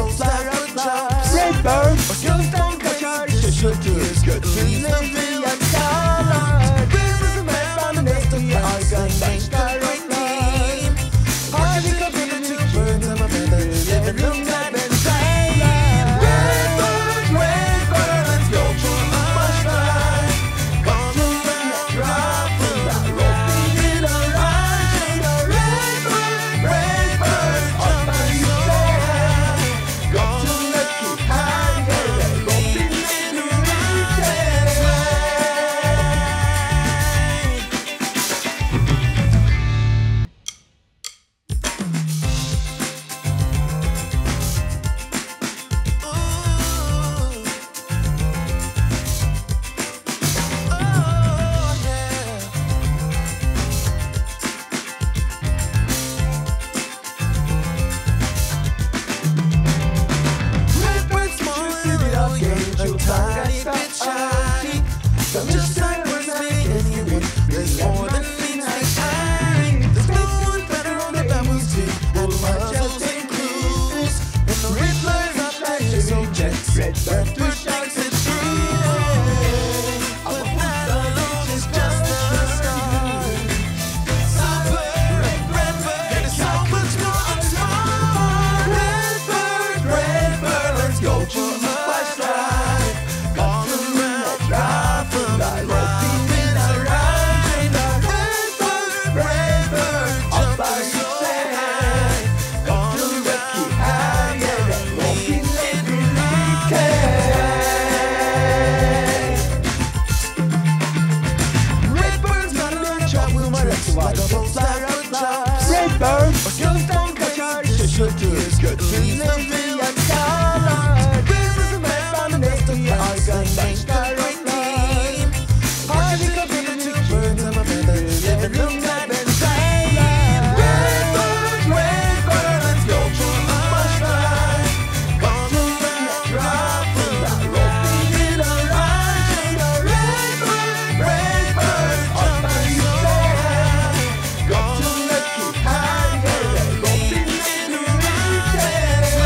bulutlar atlar. Redbird gözden kaçar şaşırtır, gökyüzüne yakalar. Kırmızı merdiven nesneyi arkandan çıkarmayayım. Harika bir ışık fırtına belir, evrimler benzerler. Redbird, Redbird yolculuk başlar. Kanunun etrafında Robin'in aracıyla. Redbird, Redbird atlar yükseğe. Gökyüzündeki her yere Robin'le birlikte. Redbird pushes it through. Our love is just the start. Super Redbird, and it's so much more untold. Redbird, Redbird, let's go to the başlar. Kanunun etrafında Robin'in aracıyla. Redbird, Redbird atlar yükseğe. Gökyüzündeki her yere Robin'le birlikte. Redbird's kanunun çok numarası var, bulutlar atlar. Redbird gözden kaçar şaşırtır, gökyüzüne yakalar. Kırmızı merdiven nesneyi arkandan çıkarmayayım. Harika bir ışık fırtına belir, evrimler benzerler. Redbird, Redbird yolculuk başlar. Kanunun etrafında Robin'in aracıyla. Redbird, Redbird atlar yükseğe. Gökyüzündeki her yere Robin'le birlikte.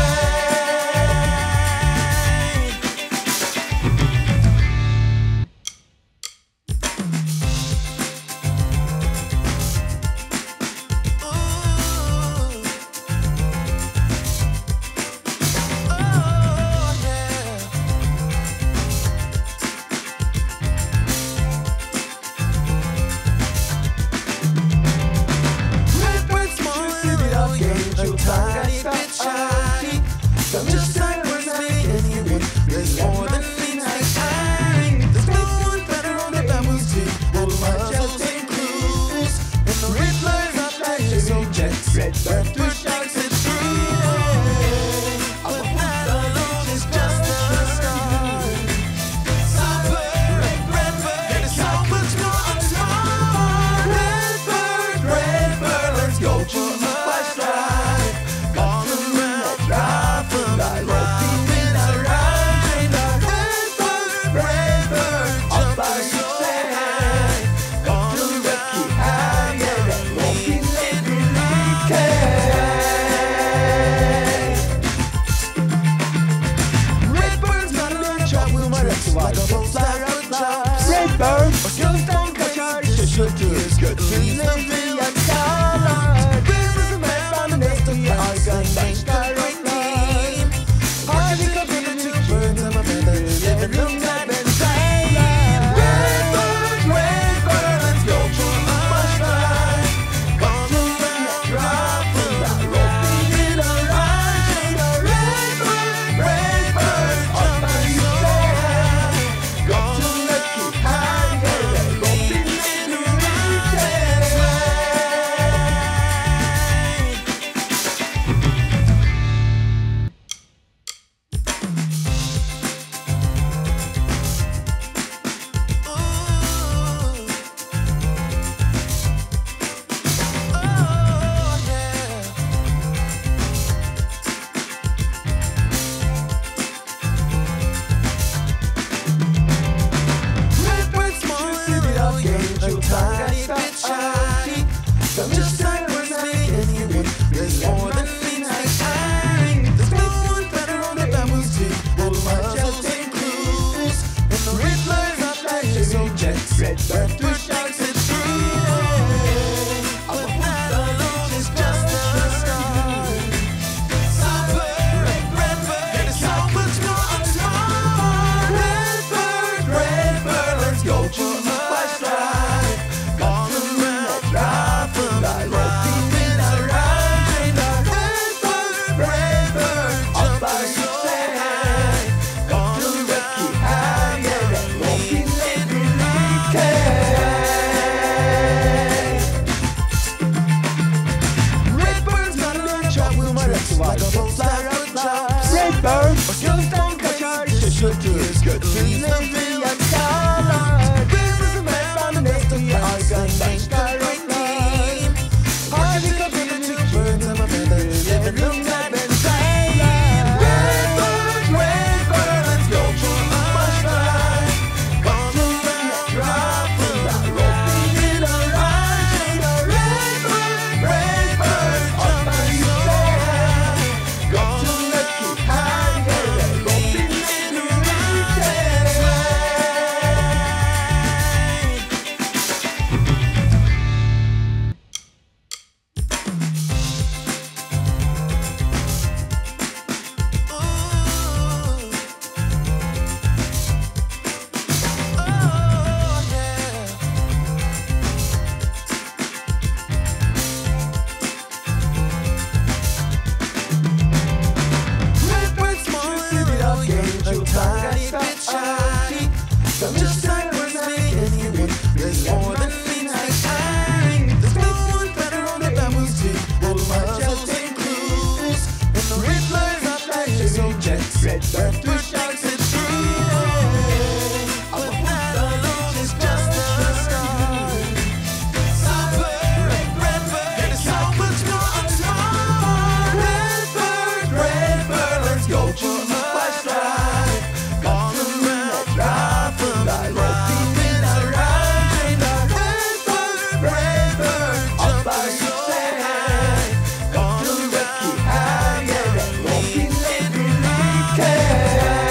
Redbird's morning biraz genç utangaç aşık. Just like we're speaking in it, there's more than meets the eye. There's no one better on the Bamboo Stick. Bulmacas and clues, and the Riddler's up like chasing jets. Redbird pushes it through. Our love is just the start. Super Redbird, and it's so much more untold. Redbird, Redbird, let's go to the başlar. Kanunun etrafında Robin'in aracıyla. Redbird, Redbird atlar yükseğe. Gökyüzündeki her yere Robin'le birlikte. Redbird's kanunun çok numarası var, bulutlar atlar. Redbird gözden kaçar şaşırtır, gökyüzüne yakalar. Kırmızı merdiven nesneyi arkandan çıkarmayayım. Harika bir ışık fırtına belir, evrimler benzerler. Redbird, Redbird yolculuk başlar. Kanunun etrafında Robin'in aracıyla. Redbird, Redbird atlar yükseğe. Gökyüzündeki kötüyüz. Kötüyüz bir yakalar. Bizim efendimiz de arkadaşlar renkli. Harika bir birds ama birbirine benzerler. Redbirds yolculuk başlar. Baktığın etrafında Robin'in aracıyla. Redbird atlar yükseğe. Gökyüzündeki her yere Robin'le birlikte. Just like we're anyone, there's more than meets the eye. There's no one better on the battles too. And puzzles and clues. And the Riddler's up like so jets. Redbird shakes it through. But that alone is just the start. Redbird is so much more unsmart. Redbird, let's go to the flash drive. On the ground, drive from the Robin arriving. Redbird, jump by so high. On the ground, high, yeah, Robin let me take.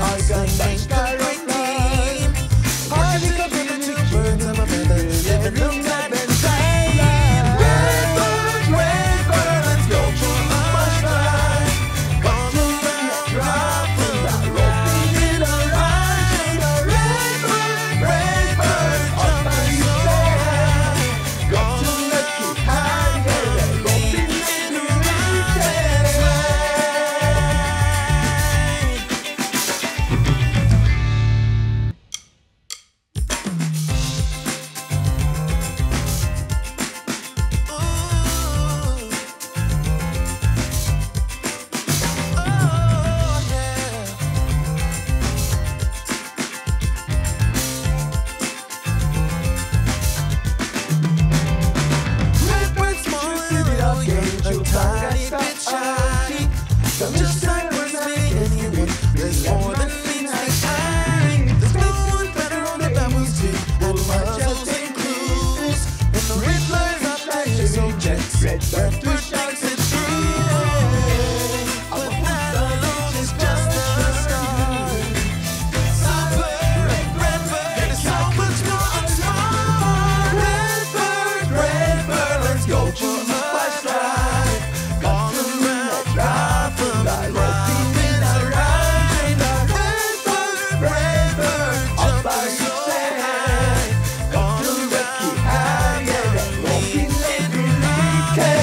arkadaşlar oynayayım. Harika bir bird ama better living'den benzerler. Redbird, let's go for başlar. Come around, drop and rolling in a ride. Redbird, atlar yükseğe. Go to lucky her yere, rolling in a ride. Just like we're not anyone, there's more than meets the eye. There's no one better on the Bamboo's team. All my just take clues. And the Riddler's not flashes, so jets. Redbird push sharks it through. But that alone is just the start. Redbird, there's so much more on tomorrow. Redbird, let's go for a flash ride. All around, drive from the road in a ride. Redbird, atlar yükseğe. Go to lucky her yere, rolling in birlikte.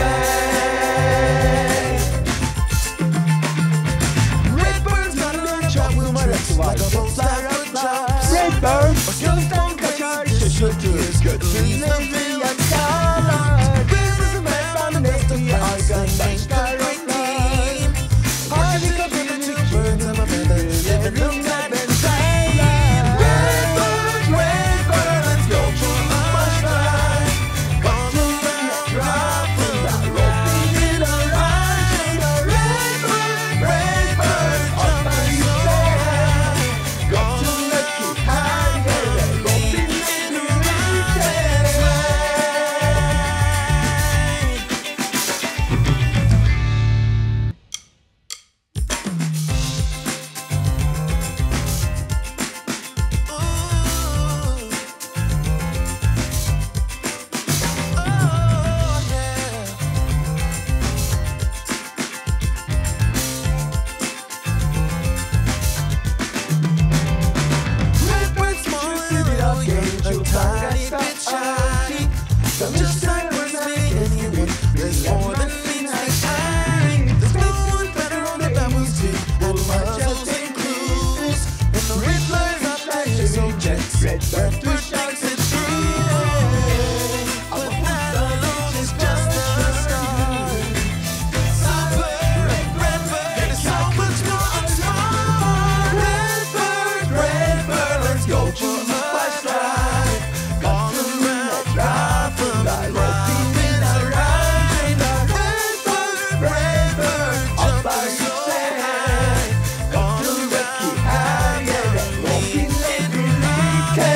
Redbird's got an uçak numarası var, botlar atlar. Redbird, gözden kaçar, şaşırtır, götürülebilir yakalar. Kırmızı meyvanın eski arkadaşlar oynayayım. Harika bir bird ama better living'den benzerler. Redbird, let's go for başlar. Come around, drop and rolling in a ride. Redbird, atlar yükseğe. Go to lucky her yere, rolling in birlikte. Just like we're not anyone, there's more than meets the eye. There's no one better on the Bamboo's team. All my just take clues. And the Riddler's not flashes, so jets. Redbird push sharks it through. But that alone is just the start. Redbird, there's so much more on tomorrow. Redbird, let's go for a flash ride. All around, drive from the rolling in a ride. Redbird, atlar yükseğe. Go to lucky her yere, rolling in birlikte.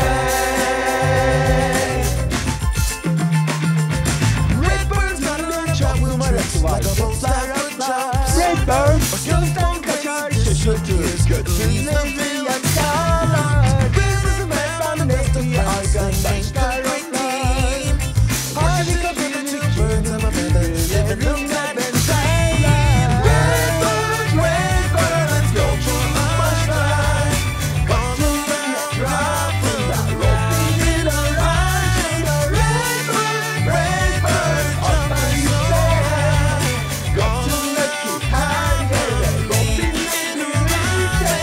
Redbird's got an uçak numarası var, botlar atlar. Redbird, gözden kaçar, şaşırtır, götürülebilir yakalar. Kırmızı meyvanın eski arkadaşlar oynayayım. Harika bir bird ama better living'den benzerler. Redbird, let's go for başlar. Come around, drop and rolling in a ride. Redbird, atlar yükseğe. Go to lucky her yere, rolling in birlikte.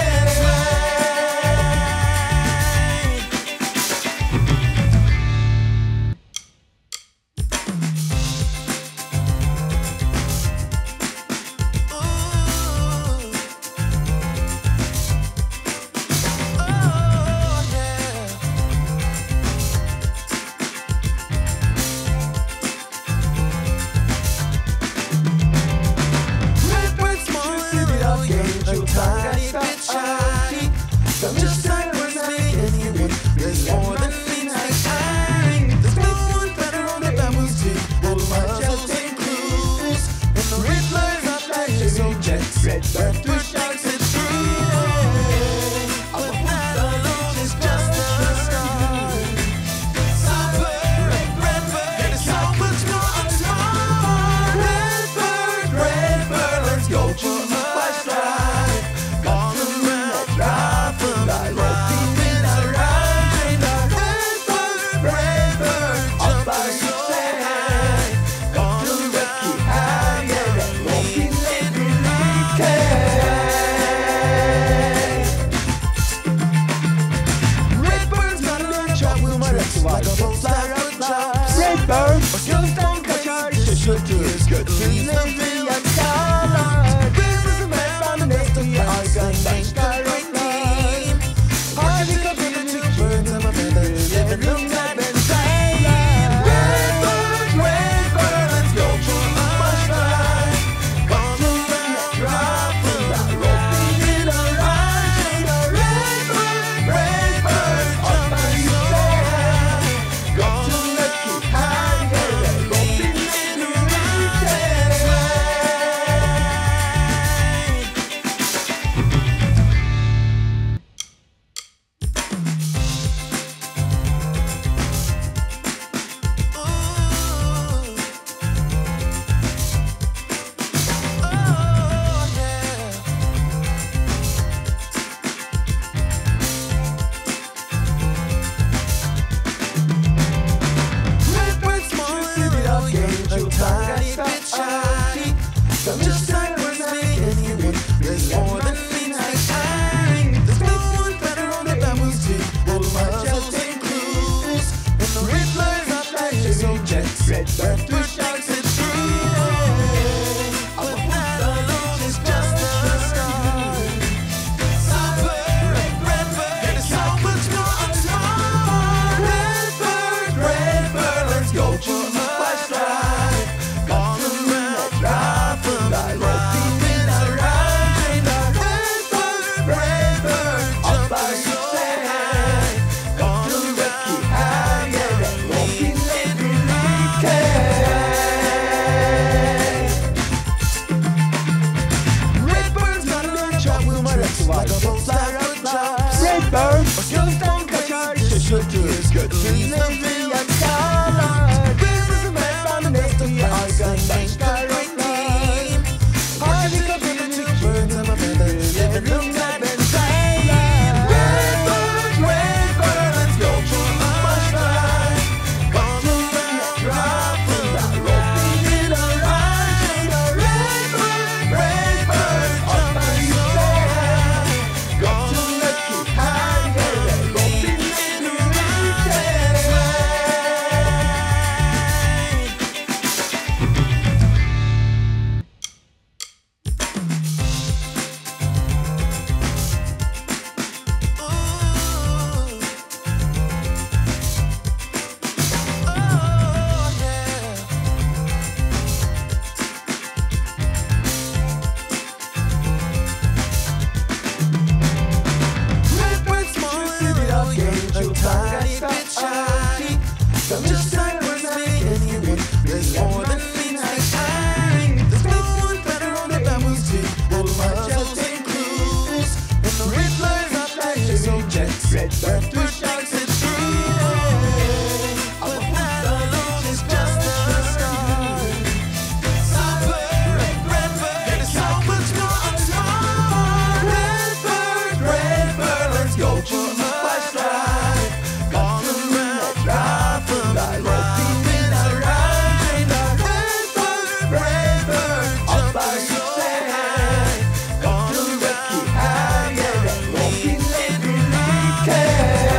Just like we're not anyone, there's more than meets the eye. There's no one better on the Bamboo's team. All my just take clues. And the Riddler's not flashes, so jets. Redbird push sharks it through. şarkısı var. Zıplar atlar Redbird gözden kaçar şaşırtır götünleri yakalar. Kırmızı merdan bekliyor arkadaşlar onlar. Harika bir Evrimler benzerler. Redbird, Redbird, let's go to başlar. Kanunun etrafında Robin'in aracıyla Redbird, Redbird, atlar yükseğe. Gotham'daki her yere Robin'le birlikte. Just like we're anyone, there's more than meets the eye. There's no one better on the double stick than puzzles and clues. And the Riddler's up like his own jets. Redbird pushes it through. But that alone is just the start. Super Redbird, and it's so much more unsmart. Redbird, Redbird, let's go to the flash drive. Her yere Robin'le birlikte.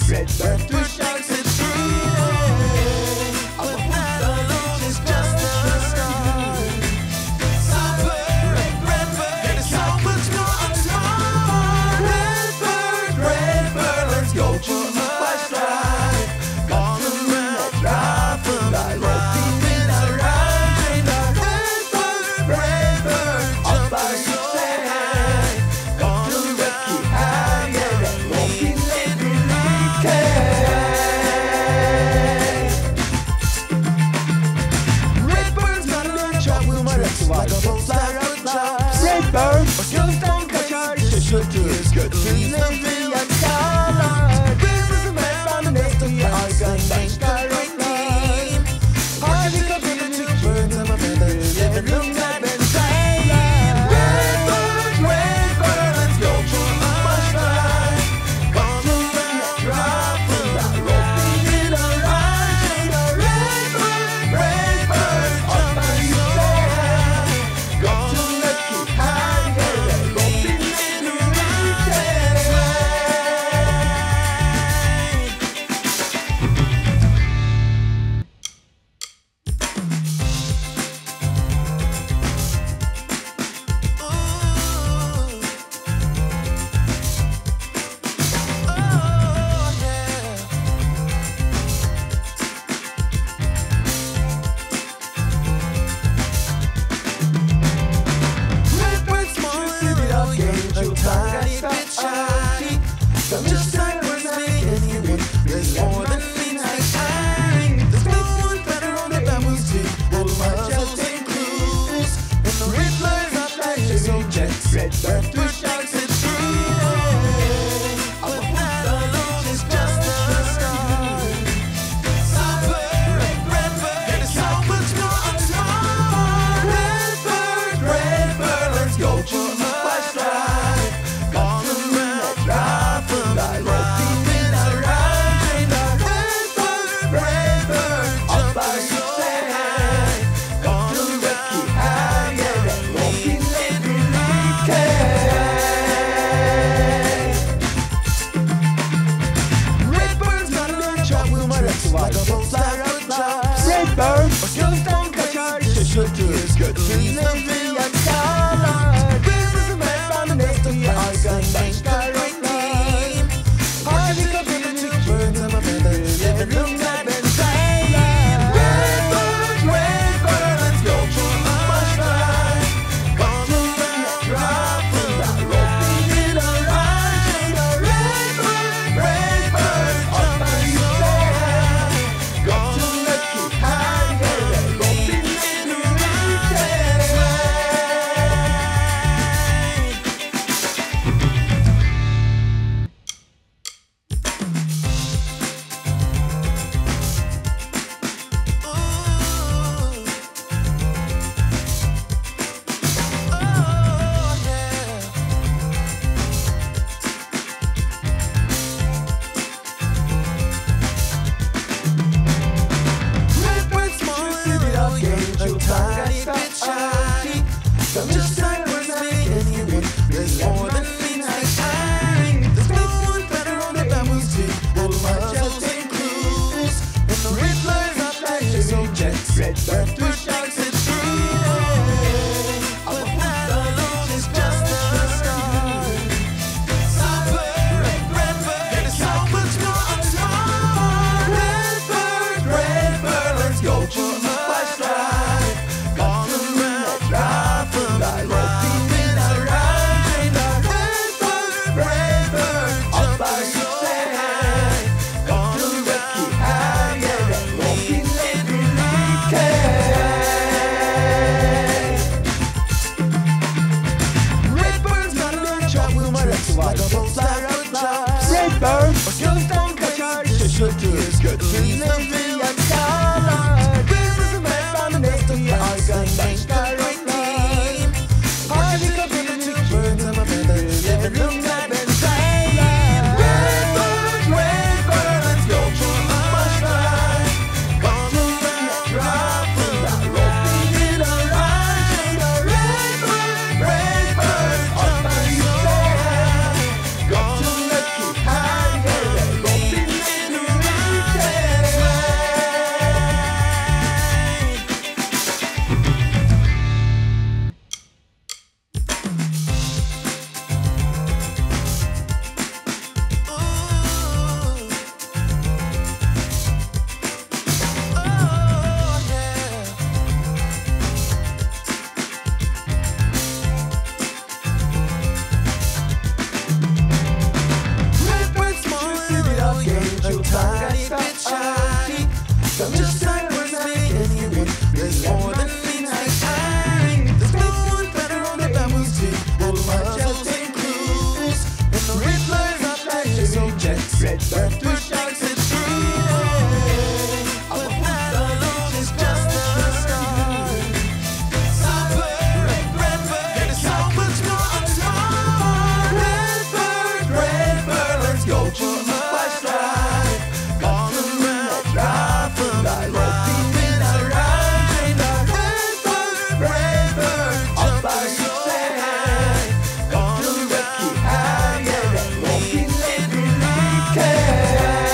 Redbird through sharks it's free. But that alone is just the start. Super Redbird, there's so much more on tomorrow. Redbird, let's go to my stride. Gone around, drive from the road in a ride. Redbird, up by your side. Gone around, high, yeah, walking every Redbird's got a little chop with my legs like a boat Redbird, gözden kaçar şaşırtır gökyüzleri yakalar. Kırmızı merdan nesneyi arkandan çıkarırlar. Harika bir birds ama bedelirimle benzerler. Redbird, let's go to my stride. Gone around, drive from the road in a ride. Redbird, up by your side. Gone just like we're saying anyone, there's more than meets the eye. There's no one better on the Bamboo's team. All my gels and clues, and the Riddlers are flashing jets. Redbird through sharks it's free. But that alone is just the start. Super Redbird, there's so much more on tomorrow. Redbird, let's go to my stride. Gone around, drive from the road in a ride. Redbird, up by your side. Gone around, high, yeah, walking every Redbird's got a little chop with my legs like a boat Redbird, gözden kaçar şaşırtır gökyüzleri yakalar. Kırmızı merdan nesneyi arkandan çıkarırlar. Harika bir birds ama bedelirimle benzerler. Redbird, let's go to my stride. Gone around, drive from the road in a ride. Redbird, up by your side. Gone around, high, yeah, walking every just like we're saying anyone, there's more than meets the eye. There's no one better on the Bamboo's team. All my gels and clues, and the Riddlers are flashing jets. Redbird through sharks it's free. But that alone is just the start. Super Redbird, there's so much more on tomorrow. Redbird, let's go to my stride. Gone around, drive from the road in a ride. Redbird, up by your side. Gone around, high, yeah, walking every Redbird's got a little chop with my legs like a boat Redbird, gözden kaçar şaşırtır gökyüzleri yakalar. Kırmızı merdan nesneyi arkandan çıkarırlar. Harika bir birds ama bedelirimle benzerler. Redbird, let's go to my stride. Gone around, drive from the road in a ride. Redbird, up by your side. Gone around, high, yeah, walking Just like we're speaking anyone, there's more than meets the eye. There's no one better on the Babel's team. And much else take clues. And the Riddler's up like his own jets. Redbird push likes it through. But that alone is just the start. Super Redbird, there's so much more untold. Redbird, let's go for a flash ride. All around Gotham, romping around. Redbird, jumping so high. On the rocky high, yeah, walking every weekend.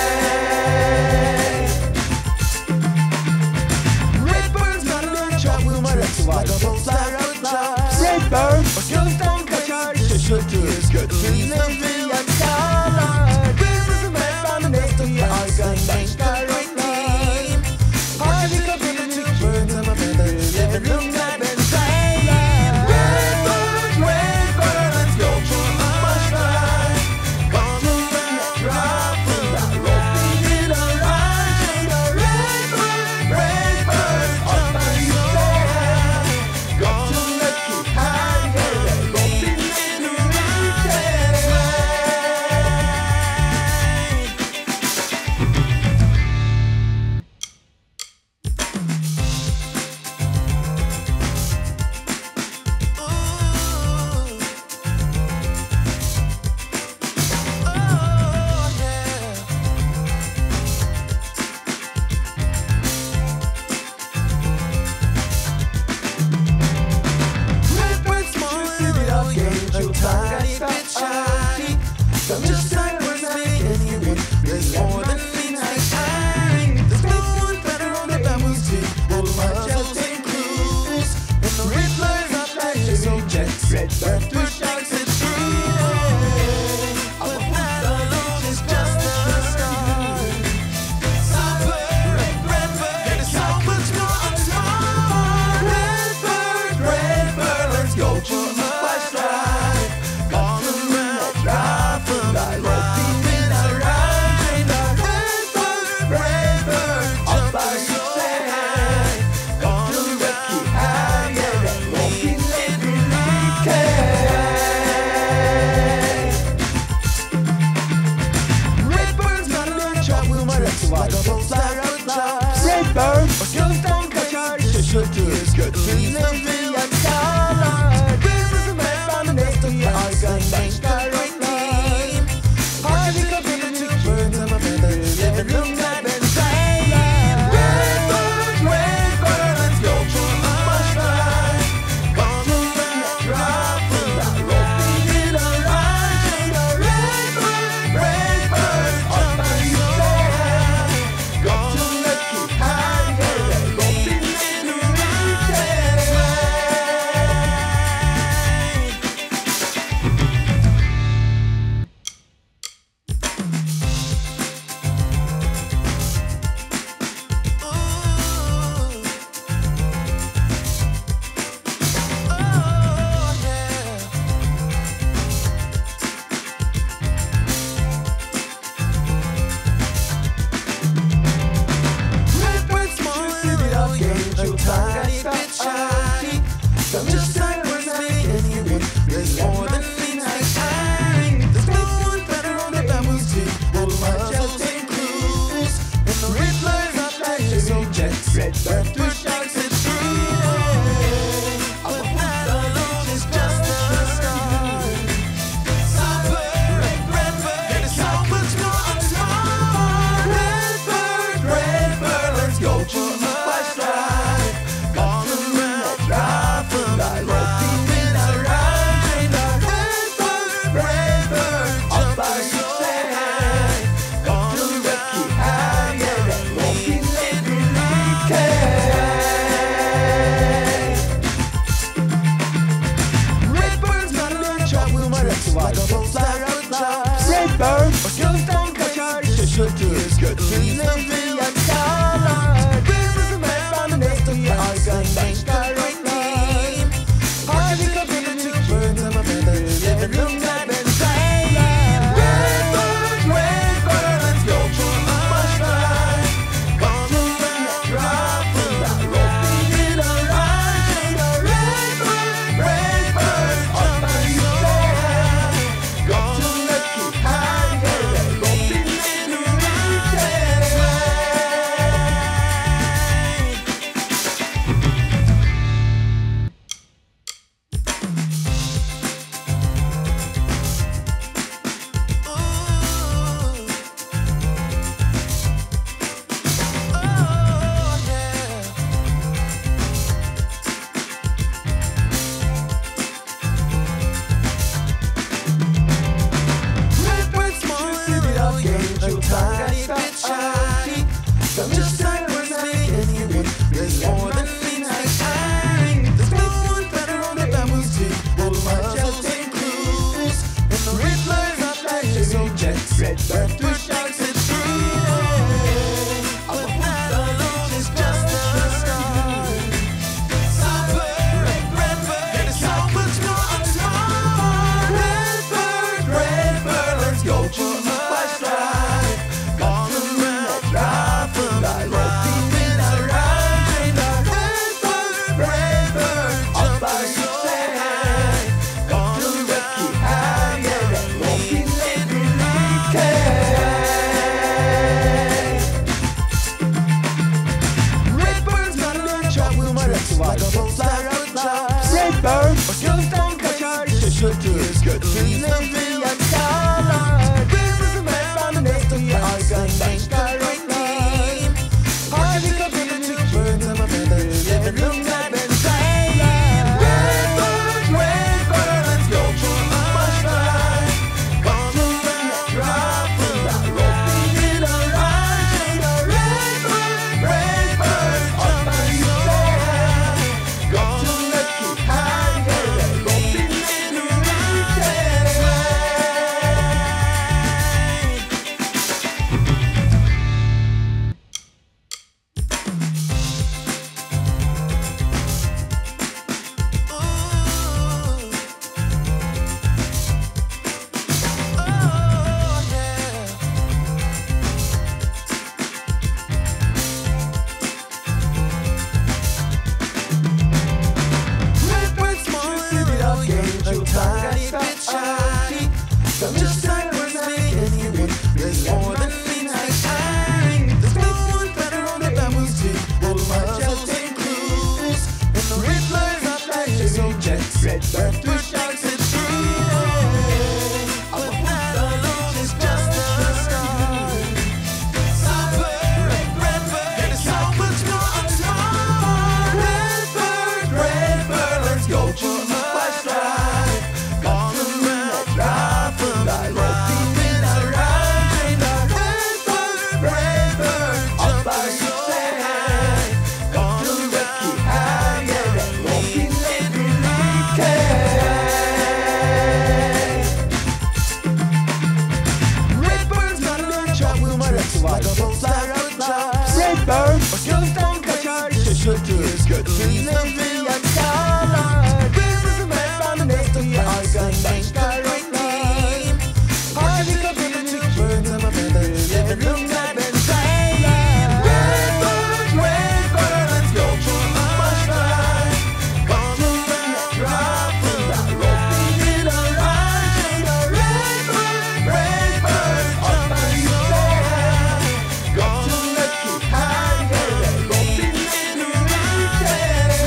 Botlar atlar Redbird gözden kaçar şaşırtır Götürleri yakalar Kırmızı meyvanın ettiği arkandan karotlar Harika bir çıkmıyor Evrimler benzerler Redbird, Redbird Let's go çocuk başlar Kanunun etrafında Robin'in aracında Redbird, Redbird Atlar yükseğe Götündeki her yere Robin'in ürünce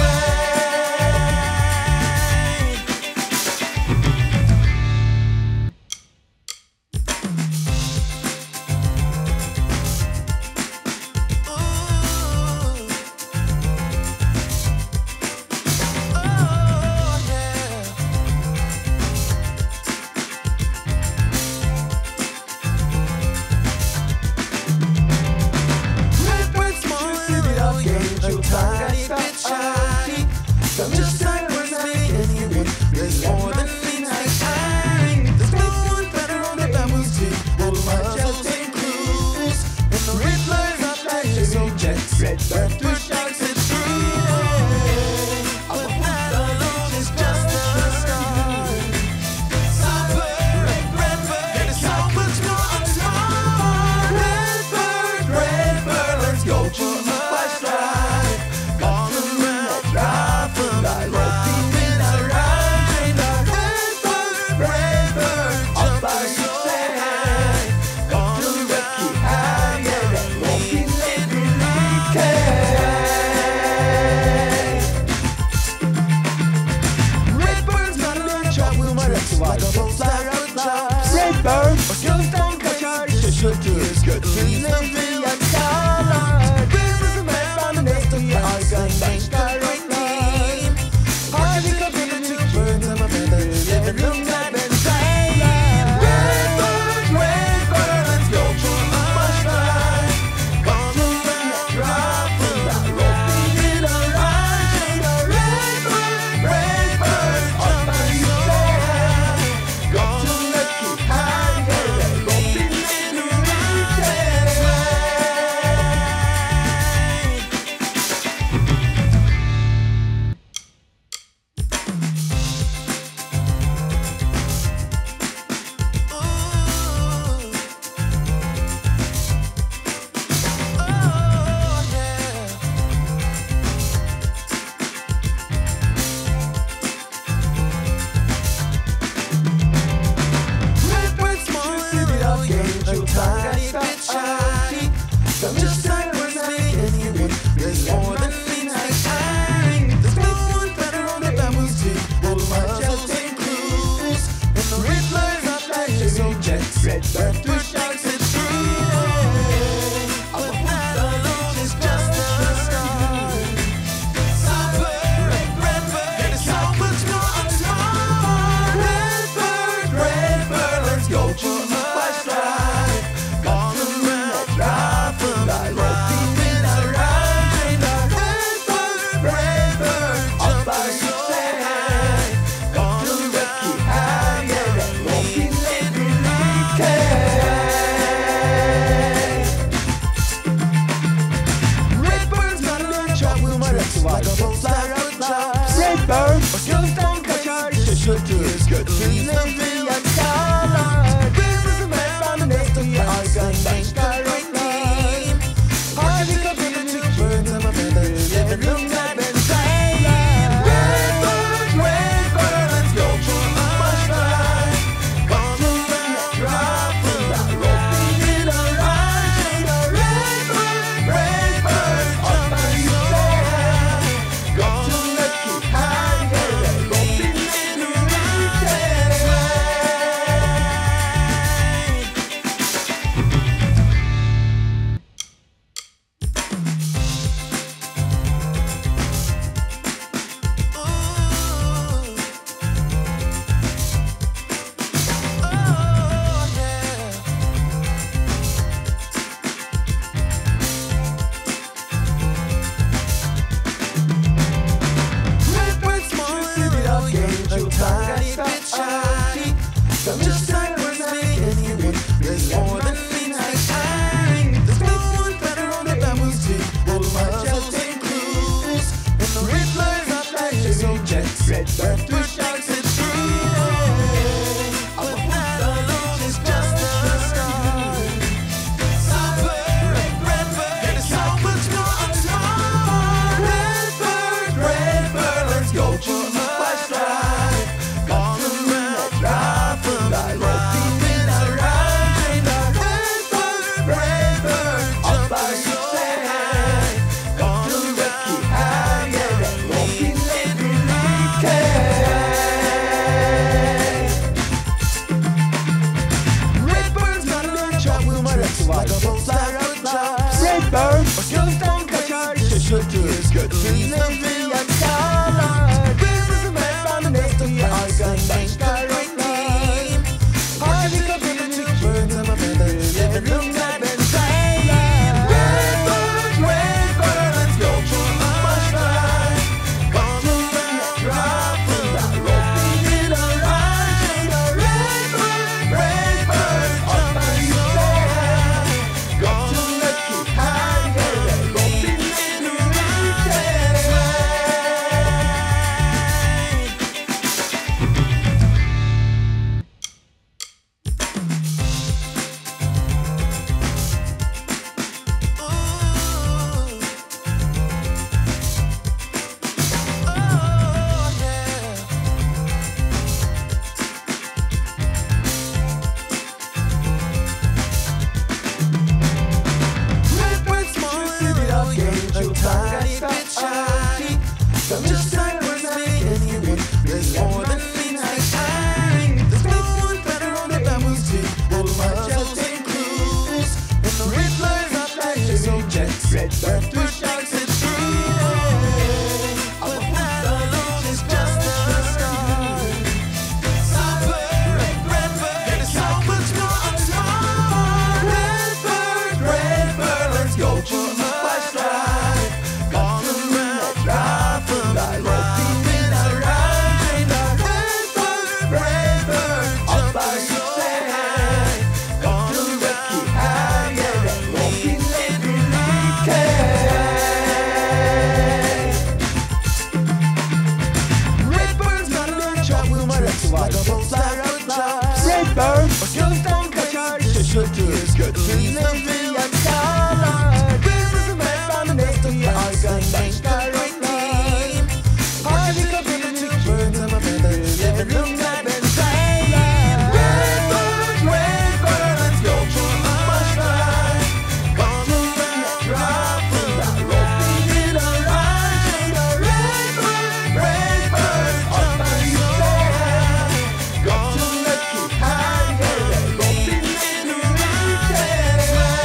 Just like we're not anyone. There's more than meets the eye. There's no one better on the Bamboo's team. All my just clues. And the Riddler's not flashes on jets. Redbird push sharks it through. But that alone is just the start. Super Redbird, and it's so much more on Redbird, Redbird, let's go to the flash drive. On the round drive from the Robin around. Redbird, Redbird, atlar yüksek. Götündeki her yere Robin'le birlikte. Redbird's got an uçak numarası var. Botlar atlar Redbird gözden kaçar şaşırtır Götürleri yakalar Kırmızı meyvanın ettiği arkandan karotlar Harika bir çıkmıyor Evrimler benzerler Redbird, Redbird Let's go çocuk başlar Kanunun etrafında Robin'in aracında Redbird, Redbird Atlar yükseğe Götündeki her yere Robin'in ürünce Just like we're not anyone. There's more than meets the eye. There's no one better on the Bamboo's team. All my just clues. And the Riddler's not flashes on jets. Redbird push sharks it through. But that alone is just the start. Super Redbird, and it's so much more on Redbird, Redbird, let's go to the flash drive. On the round drive from the Robin'in aracında Redbird, Redbird atlar yüksek. Götündeki her yere Robin'le birlikte. Redbird's got an uçak numarası var. Botlar atlar Redbird gözden kaçar şaşırtır Götürleri yakalar Kırmızı meyvanın ettiği arkandan karotlar Harika bir çıkmıyor Evrimler benzerler Redbird, Redbird Let's go çocuk başlar Kanunun etrafında Robin'in aracında Redbird, Redbird atlar yükseğe Götündeki her yere Robin'in ürünce Redbird pushes it through. Our love is just the start. Songbird, redbird, and it's so much more on tomorrow. Redbird, redbird, let's go to the fast ride. All around, driving, riding around. Redbird, redbird, up by your side. All around, higher and looking every Redbird's got a little job with my legs like a boat like Redbird, just don't catch our shit to his good trees and million colors. This is a man on the nest of your eyes and thanks God right name. I think I've been a chick birds and my feathers living room that been silent. Redbird, redbird, let's go to the bus ride. All around, dropping, roping in a ride. Redbird, redbird, up by your side. Go to lucky higher and roping in a ride.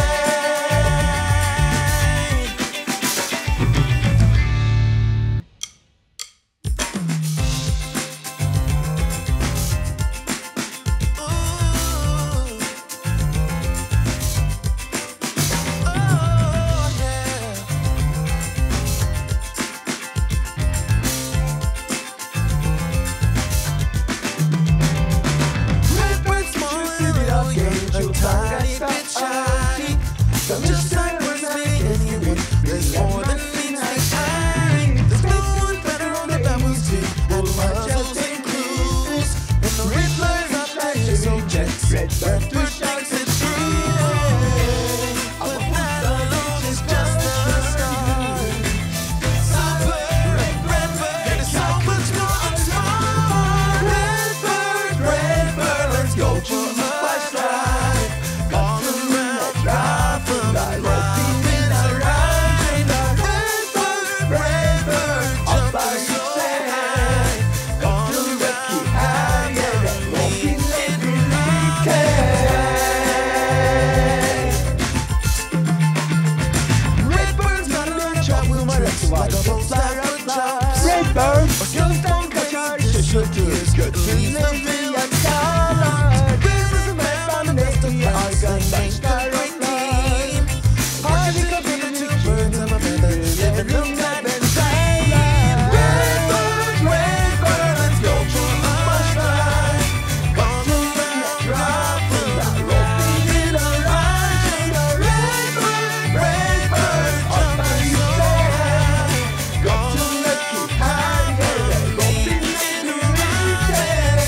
Just like we're speaking anyone, there's more than meets the eye. There's no one better on the Babbles too. And puzzles and clues. And the Riddler's up like his own jets. Redbird pushes it through. Our battle is just the start. Songbird, redbird, and it's so much more on tomorrow. Redbird, redbird, let's go to the fast ride. All around, driving, roping around. Redbird, redbird, up by your side. All around, higher and roping every Redbird's got a little job with my legs like a boat like Redbird, just don't catch our shit to his good trees and million colors. This is a man on the nest of your eyes and thanks God right name. I think I've been a chick birds and my feathers living room that been silent. Redbird, redbird, let's go to the bus ride. All around, dropping, roping in a ride. Redbird, redbird, up by your side. Go to lucky higher and roping in a ride.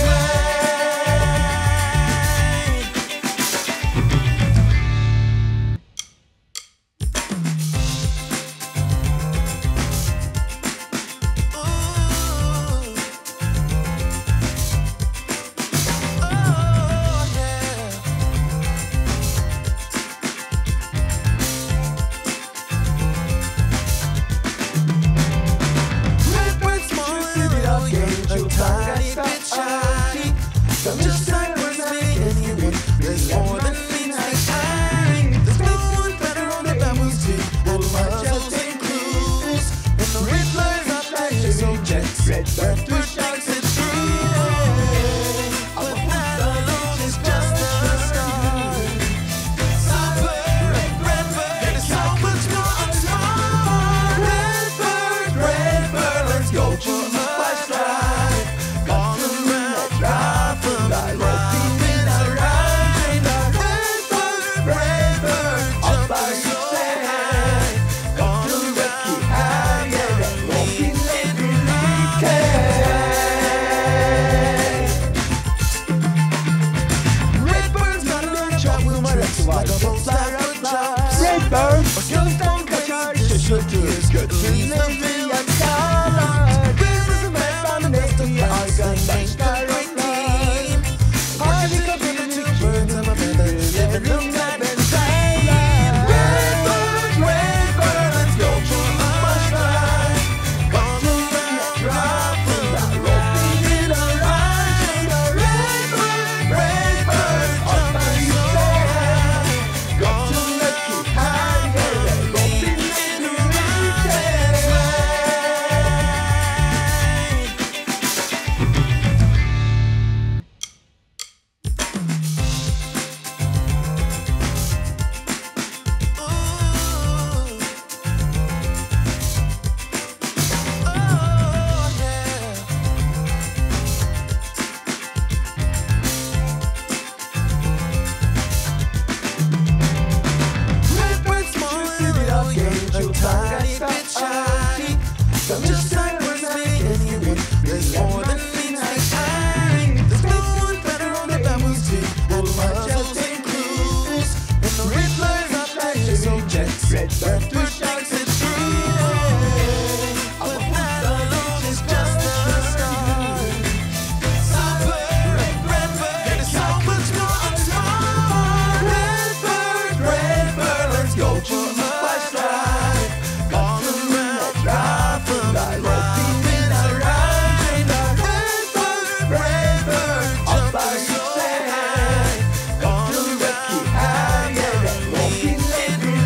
rejects. Redbird pushes it through. But that alone is just the start. Songbird, redbird, there's so much more untold. Redbird, redbird, let's go to my stride. On the round, drive from the rock in a ride. Redbird, redbird, jump by your side. On the rocky high, yeah, that walking every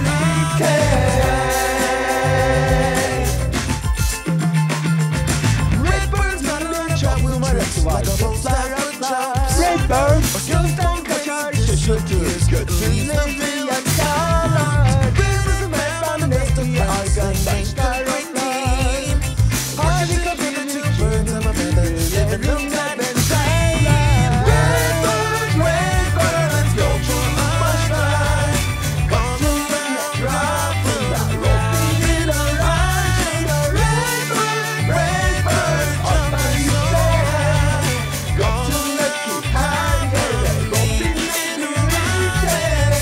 weekend. Redbird's not a chop, we'll march like a boat fly outside. Redbird, gözden kaçar, şaşırtır, götürür bir yakalar. Biz ben nesneyi arkandan kararlar. Harika bir birds of a feather, living that ben saylar. Redbird, redbird, let's go to my stride. Come around, drop from the rope in a ride. Redbird, redbird, up by your side. Go to lucky high, yeah, rope in a ride.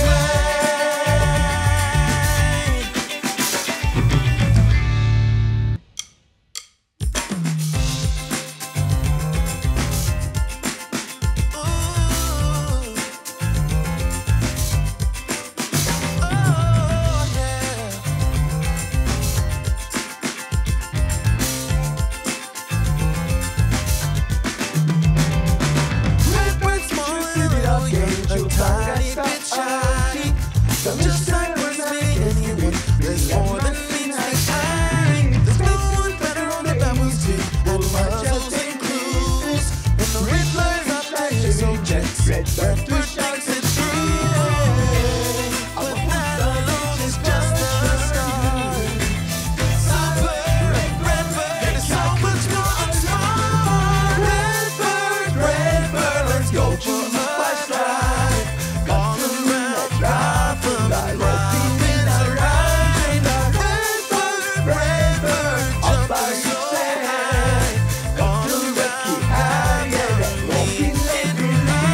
Just like words make anyone. There's more than means like I. There's no one better on the Bibles too. All my just take clues. And the Riddler's not like his own jets. Redbird pushes it through. But that alone is just the start. Songbird, redbird, there's so much more untold. Redbird, redbird, let's go to my stride. On the round, drive from the rope in a ride. Redbird, redbird, up by your side. On the rocky high, yeah, that walking every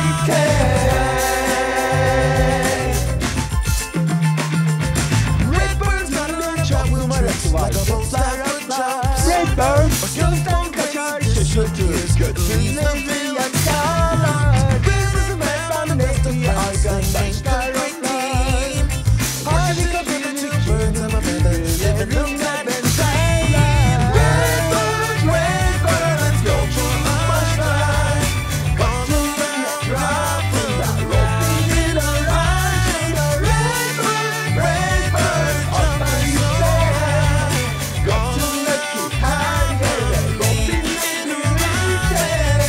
weekend. Redbird's not a chop, we'll march like a boat fly outside. Redbird, gözden kaçar, şaşırtır, götürür bir yakalar. Biz ben nesneyi arkandan kararlar. Harika bir birds of a feather, living that ben saylar. Redbird, redbird, let's go to my stride. Come around, drop from the rope in a ride. Redbird, redbird, up by your side. Go to lucky high, yeah, that rope in a weekend.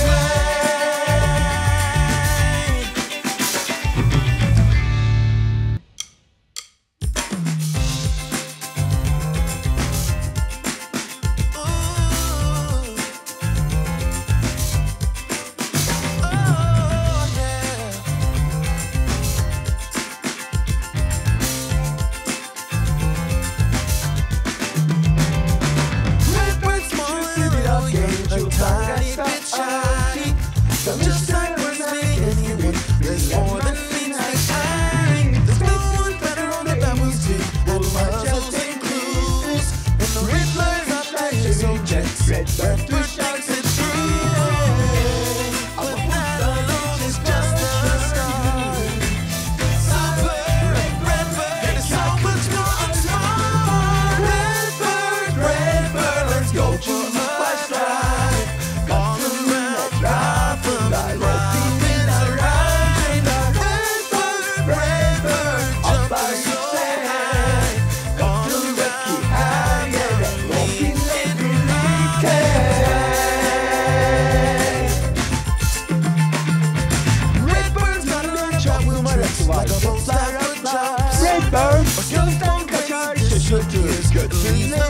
Just like words make anyone. There's more than means like I. There's no one better on the Bibles too. All my just take clues. And the Riddler's not like his own jets. Redbird pushes it through. But that alone is just the start. Songbird, redbird, there's so much more untold. Redbird, redbird, let's go to my stride. On the round, drive from the rope in a ride. Redbird, redbird, up by your side. On the rocky high, yeah, that walking every weekend. Redbird's not a chop, we'll march like a boat fly outside. Redbird, gözden kaçar, şaşırtır, götürür